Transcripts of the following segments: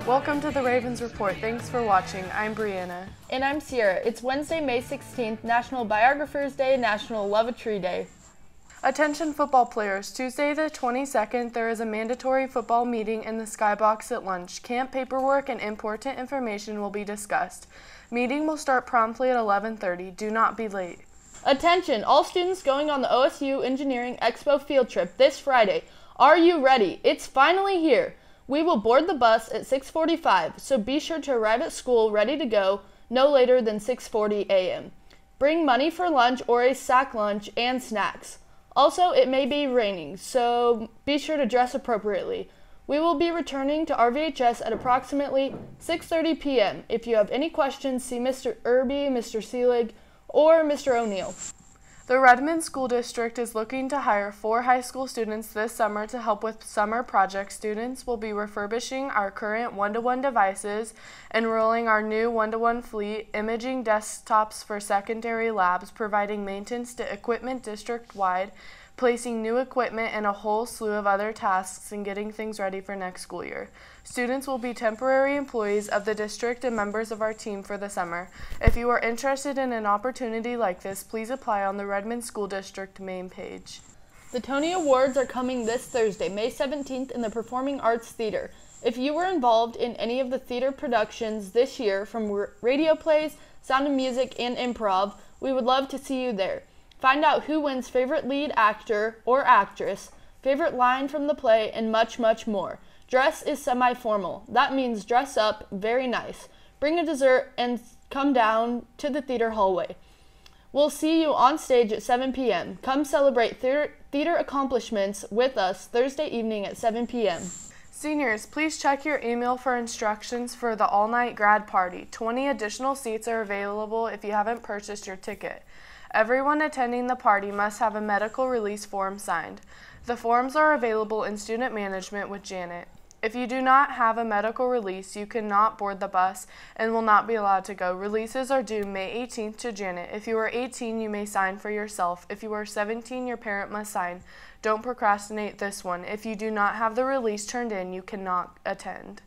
Welcome to the Ravens Report. Thanks for watching. I'm Breana. And I'm Ciara. It's Wednesday, May 16th, National Biographers Day, National Love a Tree Day. Attention football players. Tuesday the 22nd, there is a mandatory football meeting in the skybox at lunch. Camp paperwork and important information will be discussed. Meeting will start promptly at 11:30. Do not be late. Attention, all students going on the OSU Engineering Expo field trip this Friday. Are you ready? It's finally here. We will board the bus at 6:45, so be sure to arrive at school ready to go no later than 6:40 a.m. Bring money for lunch or a sack lunch and snacks. Also, it may be raining, so be sure to dress appropriately. We will be returning to RVHS at approximately 6:30 p.m. If you have any questions, see Mr. Irby, Mr. Seelig, or Mr. O'Neill. The Redmond School District is looking to hire 4 high school students this summer to help with summer projects. Students will be refurbishing our current one-to-one devices, enrolling our new one-to-one fleet, imaging desktops for secondary labs, providing maintenance to equipment district-wide, placing new equipment, and a whole slew of other tasks and getting things ready for next school year. Students will be temporary employees of the district and members of our team for the summer. If you are interested in an opportunity like this, please apply on the Redmond School District main page. The Tony Awards are coming this Thursday, May 17th in the Performing Arts Theater. If you were involved in any of the theater productions this year, from radio plays, Sound of Music, and improv, we would love to see you there. Find out who wins favorite lead actor or actress, favorite line from the play, and much, much more. Dress is semi-formal. That means dress up, very nice. Bring a dessert and come down to the theater hallway. We'll see you on stage at 7 p.m. Come celebrate theater accomplishments with us Thursday evening at 7 p.m. Seniors, please check your email for instructions for the all-night grad party. 20 additional seats are available if you haven't purchased your ticket. Everyone attending the party must have a medical release form signed. The forms are available in student management with Janet. If you do not have a medical release, you cannot board the bus and will not be allowed to go. Releases are due May 18th to Janet. If you are 18, you may sign for yourself. If you are 17, your parent must sign. Don't procrastinate this one. If you do not have the release turned in, you cannot attend.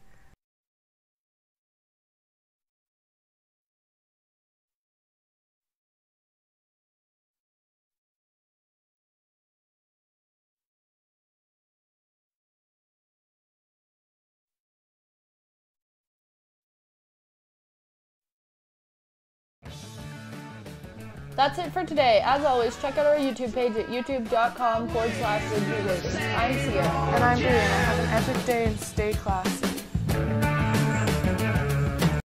That's it for today. As always, check out our YouTube page at youtube.com/RidgeviewHaveens. I'm Ciara. And I'm Breana. Have an epic day and stay classy.